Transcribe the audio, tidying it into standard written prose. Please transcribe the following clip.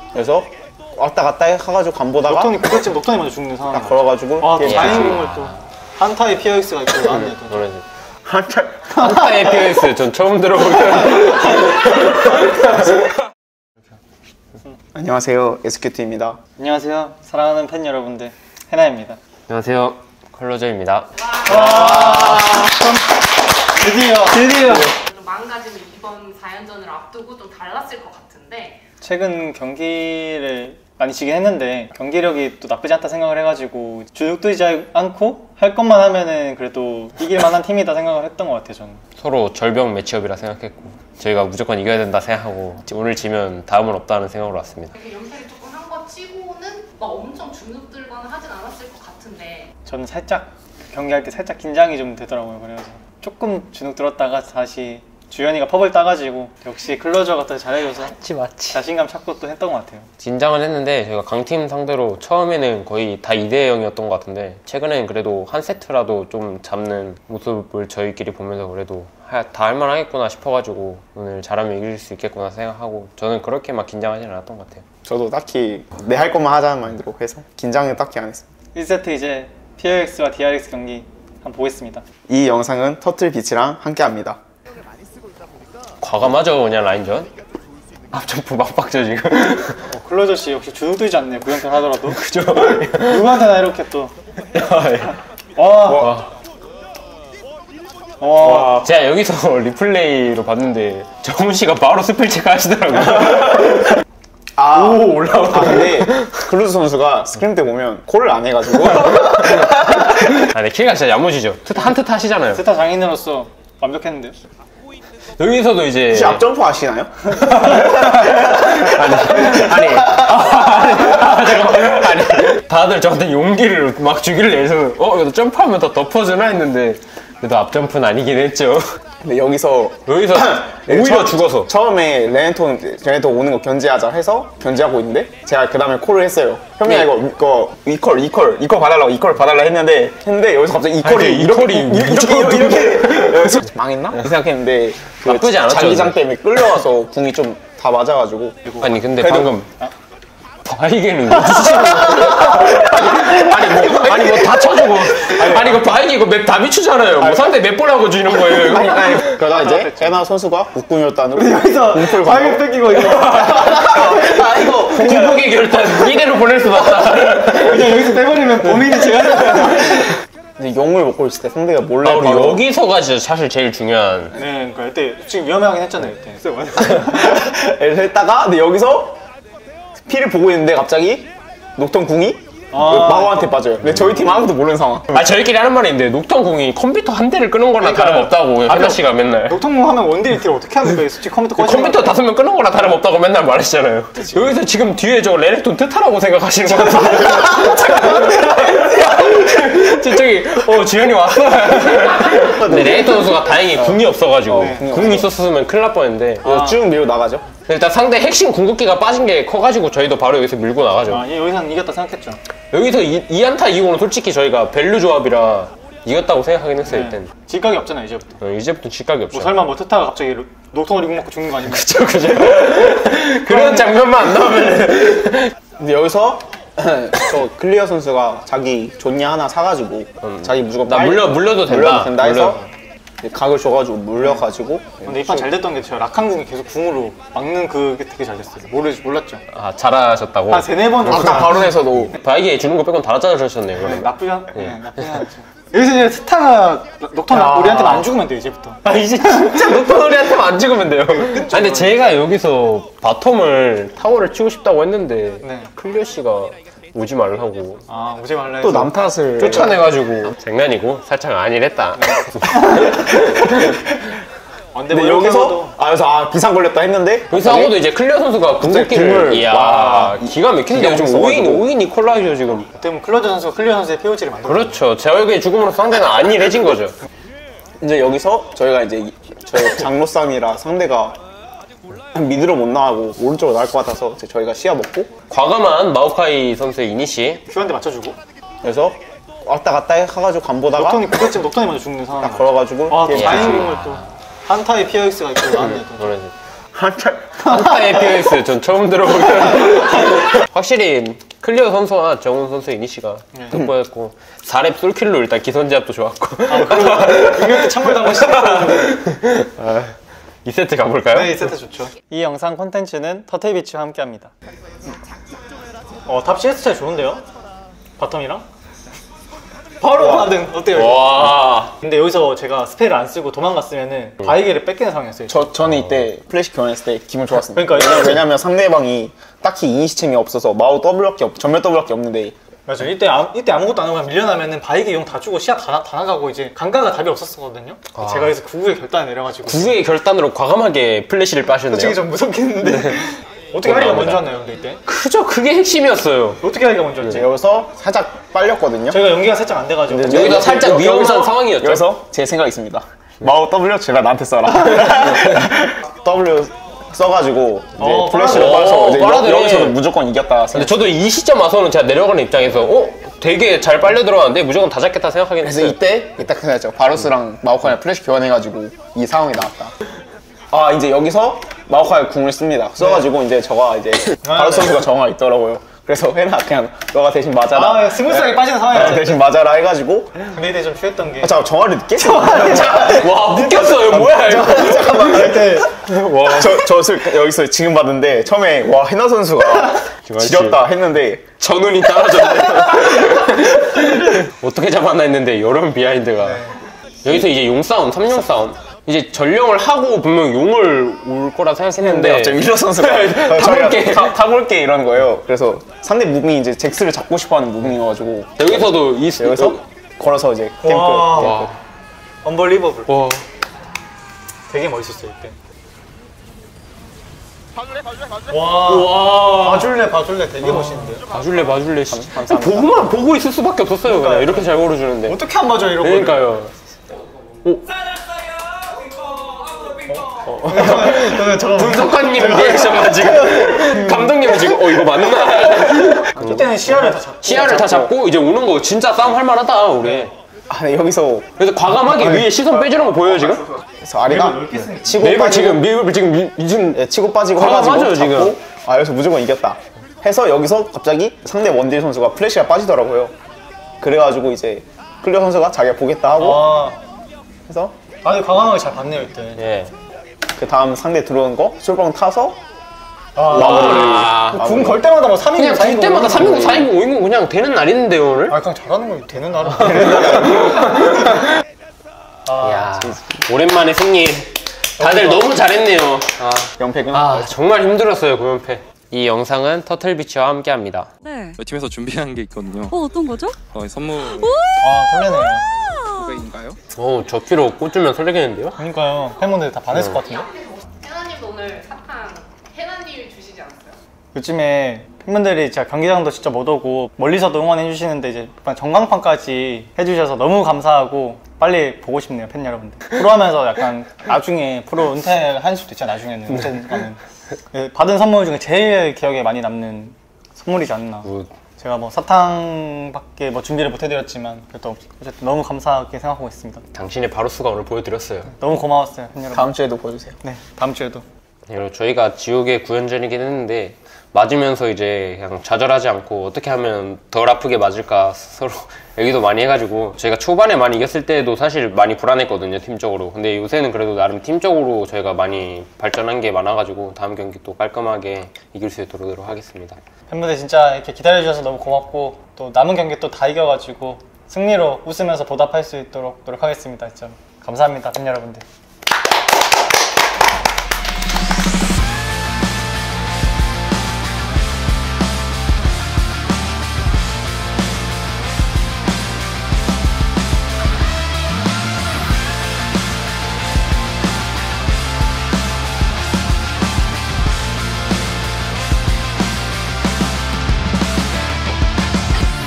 그래서 왔다 갔다 해가지고 간 보다가 녹턴이 그것쯤 녹턴이 먼저 죽는 상황. 딱 걸어가지고 와, 또 4인공을 또 한타의 POX가 있고 나왔네 또. 노래지. 한타의 POX 전 처음 들어보는. 안녕하세요, SQT입니다. 안녕하세요, 사랑하는 팬 여러분들, 해나입니다. 안녕하세요, 컬러저입니다. 드디어. 마음가짐이 이번 4연전을 앞두고 좀 달랐을 것 같은데 최근 경기를 많이 지긴 했는데 경기력이 또 나쁘지 않다 생각을 해가지고 주눅들지 않고 할 것만 하면은 그래도 이길만한 팀이다 생각을 했던 것 같아요. 저는 서로 절병 매치업이라 생각했고 저희가 무조건 이겨야 된다 생각하고 오늘 지면 다음은 없다는 생각으로 왔습니다. 이렇게 연패를 조금 한 거 치고는 막 엄청 주눅들거나 하진 않았을 것 같은데 저는 살짝 경기할 때 살짝 긴장이 좀 되더라고요. 그래서 조금 주눅 들었다가 다시 주현이가 펍을 따가지고 역시 클로저가 더 잘해줘서 맞지. 자신감 찾고 또 했던 것 같아요. 긴장은 했는데 저희가 강팀 상대로 처음에는 거의 다 2대 0이었던 것 같은데 최근엔 그래도 한 세트라도 좀 잡는 모습을 저희끼리 보면서 그래도 다 할만하겠구나 싶어가지고 오늘 잘하면 이길 수 있겠구나 생각하고 저는 그렇게 막 긴장하지는 않았던 것 같아요. 저도 딱히 내 할 것만 하자는 마인드로 해서 긴장은 딱히 안 했습니다. 1세트 이제 POX와 DRX 경기 한번 보겠습니다. 이 영상은 터틀비치랑 함께합니다. 과감하죠 그냥 라인전. 앞점프 막 박죠 지금. 클로저씨 역시 주눅 들지 않네요. 구연편 하더라도. 그죠? 누구한테나 이렇게 또. 와. 제가 여기서 리플레이로 봤는데 정훈 씨가 바로 스펠 체크 하시더라고요. 오, 올라오네. 근데 클루즈 선수가 스크림 때 보면 콜을 안 해가지고 근데 킬가 진짜 야무지죠. 한 트타 하시잖아요. 스타 장인으로서 완벽했는데요. 여기서도 이제 혹시 앞점프 아시나요? 아니 다들 저한테 용기를 막 주기를 내서 이거 점프하면 더 덮어주나 했는데 그래도 앞점프는 아니긴 했죠. 근데 여기서 오히려 죽어서 처음에 레네톤 오는 거 견제하자 해서 견제하고 있는데 제가 그 다음에 콜을 했어요. 형님 이거 이퀄 봐달라고 이퀄 봐달라 했는데 여기서 갑자기 이퀄이 이렇게 망했나? 이 생각했는데 나쁘지 않았죠. 자기장 때문에 끌려와서 궁이 좀 다 맞아가지고. 아니 근데 그래도, 방금 바이게는 아니 뭐 다 쳐주고 아니 이거 바이게 이거 맵 다 비추잖아요. 뭐 상대 몇 번 하고 주는 거예요. 아니 그러다 이제 해나 선수가 국군이었다는 여기서 과일 뺏기고 이거. 이거 궁극의 결단 이대로 보낼 수 없다. 그냥 여기서 빼버리면 본인이 제가. 근데 용을 먹고 있을 때 상대가 몰래 우리 여기서가 진짜 사실 제일 중요한. 네, 그러니까 이때 지금 위험하긴 했잖아요. 이때. 이렇게 했다가 근데 여기서 피를 보고 있는데 갑자기 녹턴 궁이 마오한테 빠져요. 근데 저희 팀 아무도 모르는 상황. 저희끼리 하는 말이 있는데 녹턴 궁이 컴퓨터 한 대를 끄는 거나 다름없다고 현아 씨가 맨날. 녹턴공 하면 원딜 딜 어떻게 하는 거예요? 솔직히 컴퓨터 꺼지. 컴퓨터 5명 끄는 거나 다름없다고 맨날 말했잖아요. 여기서 지금 뒤에 저 레넥톤 트타라고 생각하시는 거 같은데. 저기 지현이 왔어. 근데 레넥톤 선수가 다행히 궁이 없어가지고 궁이 있었으면 큰일 날 뻔했는데 쭉 밀고 나가죠. 일단 상대 핵심 궁극기가 빠진 게 커가지고 저희도 바로 여기서 밀고 나가죠. 여기서는 이겼다 생각했죠. 여기서 2안타 이기고는 솔직히 저희가 밸류 조합이라 이겼다고 생각하긴 했어요. 이때는 질각이 없잖아요 이제부터. 이제부터 질각이 없죠. 뭐 설마 트타가 갑자기 녹턴 리공 맞고 죽는 거 아닙니까? 그죠. 그런 장면만 안 나오면. 근데 여기서 저 클리어 선수가 자기 존냐 하나 사가지고 자기 무조건 물려도 된다 해서 각을 줘가지고 물려가지고. 근데 이 판 잘 됐던 게 제가 락한궁이 계속 궁으로 막는 그게 되게 잘 됐어요. 몰랐죠. 잘하셨다고? 한 3-4번 아까 바론에서도 바이게 주는 거 빼곤 다 잘하셨네요. 나쁘지 않죠. 여기서 이제 스타가 녹턴 우리한테만 안 죽으면 돼요 이제부터. 이제 진짜 녹턴 우리한테만 안 죽으면 돼요. 근데 제가 여기서 바텀을 타워를 치고 싶다고 했는데 클리어 씨가 오지 말라고. 오지 말라 해서 또 남 탓을 쫓아내가지고. 장난이고 살짝 아니랬다. 근데 뭐 여기서 비상 걸렸다 했는데 여기서 이제 클리어 선수가 궁극기를 기가 막히는데 요즘 5인 이퀄라이저 지금. 때문에 클로저 선수가 클리어 선수의 POG를 만들었어요. 그렇죠. 제어의 죽음으로 상대는 안일해진 거죠. 이제 여기서 저희가 이제 저희 장로 싸움이라 상대가 미드로 못 나가고 오른쪽으로 나갈 것 같아서 저희가 시야 먹고 과감한 마오카이 선수의 이니시 큐한테 맞춰주고 그래서 왔다 갔다 해가지고 간 보다가 그것쯤 녹턴이 먼저 죽는 상황. 딱 걸어가지고 또 4인공을 또 한타의 POX가 있고 나왔네 또. 한타의 POX 전 처음 들어보는. 확실히 클리어 선수와 정훈 선수 이니시가 돋보였고 4렙 솔킬로 일단 기선제압도 좋았고 이렇게 찬물 담그시고 2세트 가볼까요? 네, 2세트 좋죠. 이 영상 콘텐츠는 터틀비치와 함께합니다. 탑 CS 차이 좋은데요? 바텀이랑? 바로 반응 어때요? 와. 근데 여기서 제가 스펠을 안 쓰고 도망갔으면은 바이게를 뺏기는 상황이었어요. 저는 이때 플래시 교환했을 때 기분 좋았습니다. 그러니까요. 왜냐면 상대방이 딱히 이니시침이 없어서 마우 W밖에 전멸 W밖에 없는데 맞아요. 이때 아무것도 안 하고 그냥 밀려나면은 바이게 용 다 주고 시야 다 나가고 이제 강가가 답이 없었거든요. 제가 그래서 구구의 결단을 내려가지고 구구의 결단으로 과감하게 플래시를 빠셨네요. 솔직히 좀 무섭긴 했는데 어떻게 하기가 먼저 왔나요, 근데 이때? 그죠, 그게 핵심이었어요. 어떻게 하기가 먼저 왔지? 여기서 살짝 빨렸거든요. 저희가 연기가 살짝 안 돼가지고 근데 여기다 살짝 위험한 여기서- 상황이었죠. 여기서 제 생각이 있습니다. 마우 W 제발 나한테 써라. W 써가지고 이제 플래시를 빨아들여. 빠서 이제 빨아들여. 여기서도 무조건 이겼다. 근데 저도 이 시점 와서는 제가 내려가는 입장에서 되게 잘 빨려 들어왔는데 무조건 다 잡겠다 생각하긴 그래서 했어요. 이때 딱 생각했죠. 바루스랑 마오카이랑 플래시 교환해가지고 이 상황이 나왔다. 아 이제 여기서 마오카이 궁을 씁니다. 써가지고 이제 저가 이제 바루스 선수가 정화 있더라고요. 그래서 해나 그냥 너가 대신 맞아라. 아, 스무스하게 빠지는 상황이었죠. 대신 맞아라 해가지고 근데 이때 좀 취했던 게 자 정화를 늦게 와, 묶였어요. 뭐야 이거. 잠깐만 이때 여기서 지금 봤는데 처음에 와 해나 선수가 지렸다 했는데 전운이 따라졌네. 어떻게 잡았나 했는데 여름 비하인드가. 여기서 이제 용 싸움, 3용 싸움. 이제 전령을 하고 분명 용을 올 거라 근데 생각했는데 갑자기 윌러 선수가 타볼게. 타볼게 이러는 거예요. 그래서 상대 무빙이 이제 잭스를 잡고 싶어하는 무빙이어가지고 여기서도 여기서 걸어서 이제 캠프 와. 언벌리버블. 와. 되게 멋있었어요 이때. 와. 봐줄래 되게 멋있는데요. 봐줄래 씨. 감사합니다. 보고만 보고 있을 수밖에 없었어요. 그냥 이렇게 잘 걸어주는데. 어떻게 안 맞아 이러고. 그러니까요. 분석관님 리액션만 지금 감독님은 지금 이거 맞나? 이때는 시야를 다 잡고. 시야를 다 잡고 이제 오는 거 진짜 싸움 할 만하다 우리. 아, 네, 여기서 그래서 과감하게 위에 시선 빼주는 거 보여요 지금? 그래서 아리가 치고 맵을 빠지고 지금 맵을 지금 예, 치고 빠지고 과감하죠, 해가지고 지금. 잡고 아 여기서 무조건 이겼다 해서 여기서 갑자기 상대 원딜 선수가 플래시가 빠지더라고요. 그래가지고 이제 클리어 선수가 자기가 보겠다 하고 와. 해서 아니 과감하게 잘 봤네요 이때. 예. 그 다음 상대 들어오는 거 솔방 타서 아, 궁 걸 때마다 뭐 3인공 그냥 볼 때마다 3인공 4인공 5인공 그냥 되는 날인데 오늘. 아 그냥 잘하는 거 되는 나라. 야 오랜만에 승리. 다들 너무 잘했네요. 연패는 정말 힘들었어요 고연패. 이 영상은 터틀비치와 함께합니다. 네. 저희 팀에서 준비한 게 있거든요. 어떤 거죠? 선물 아 설레네요. 고객인가요? 저 키로 꽂으면 설레겠는데요? 그러니까요. 팬분들 다 반했을 것 같은데. 해나님도 오늘 사탕 해나님이 주시지 않았어요? 요즘에 팬분들이 진짜 경기장도 진짜 못 오고 멀리서도 응원해 주시는데 이제 전광판까지 해주셔서 너무 감사하고 빨리 보고 싶네요 팬 여러분들. 프로 하면서 약간 나중에 프로 은퇴할 수도 있잖아요. 나중에는 은퇴하면 받은 선물 중에 제일 기억에 많이 남는 선물이지 않나. 제가 뭐 사탕밖에 뭐 준비를 못 해드렸지만 그래도 어쨌든 너무 감사하게 생각하고 있습니다. 당신의 바로스가 오늘 보여드렸어요. 너무 고마웠어요 팬 여러분. 다음 주에도 보여주세요. 네 다음 주에도. 그리고 저희가 지옥의 구현전이긴 했는데 맞으면서 이제 그냥 좌절하지 않고 어떻게 하면 덜 아프게 맞을까 서로 얘기도 많이 해가지고 저희가 초반에 많이 이겼을 때도 사실 많이 불안했거든요 팀적으로. 근데 요새는 그래도 나름 팀적으로 저희가 많이 발전한 게 많아가지고 다음 경기 또 깔끔하게 이길 수 있도록 하겠습니다. 팬분들 진짜 이렇게 기다려주셔서 너무 고맙고 또 남은 경기 또 다 이겨가지고 승리로 웃으면서 보답할 수 있도록 노력하겠습니다. 진짜 감사합니다 팬 여러분들.